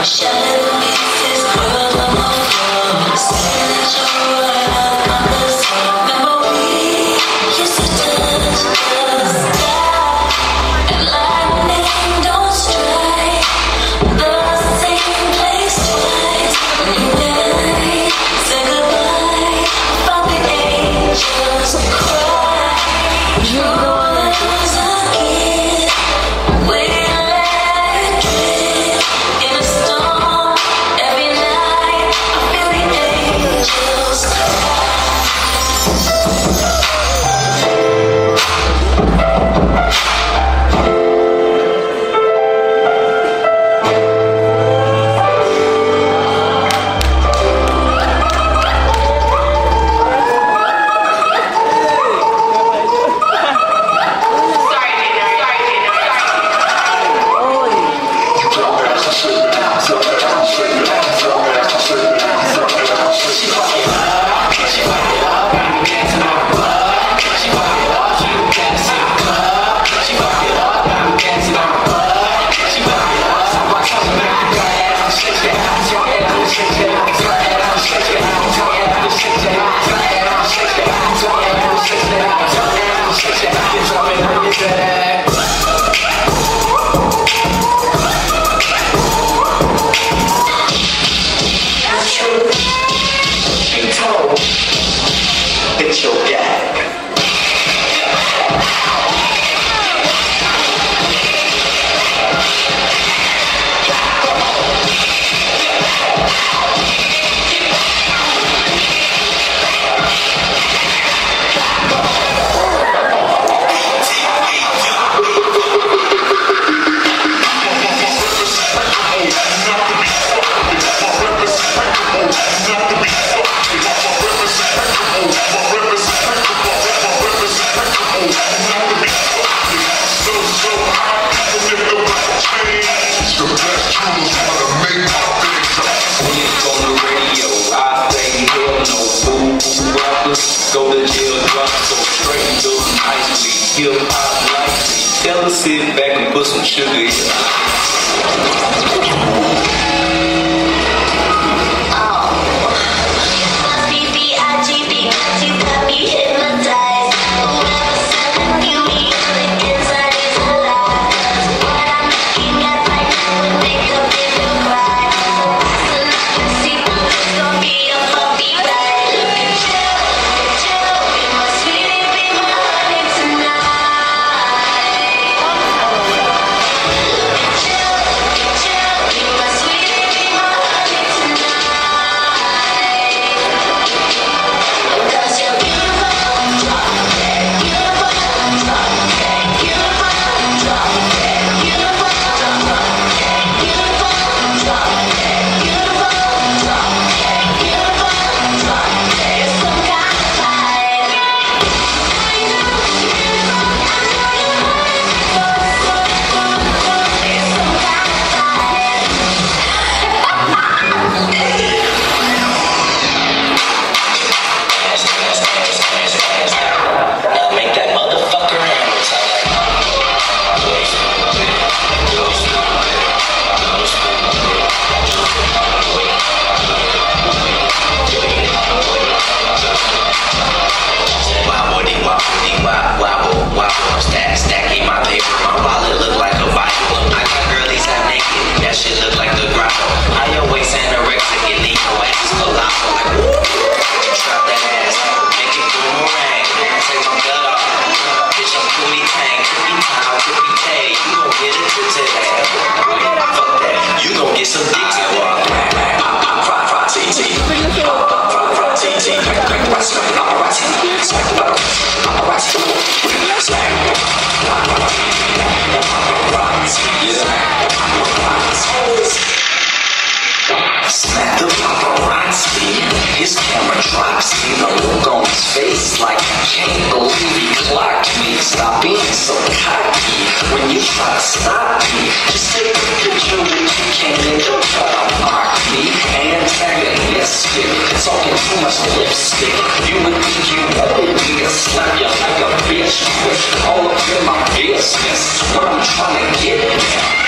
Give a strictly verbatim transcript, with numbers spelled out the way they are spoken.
Go to jail, drop so straight, do some ice cream, hip hop like me. Tell her sit back and put some sugar in your His camera drops me, the look on his face like I can't believe he clocked me. Stop being so cocky when you try to stop me. Just take a picture when you can and don't try to mock me. Antagonistic, talking too much lipstick. You would think you wanted me to slap you like a bitch. All up in my business, what I'm trying to get at.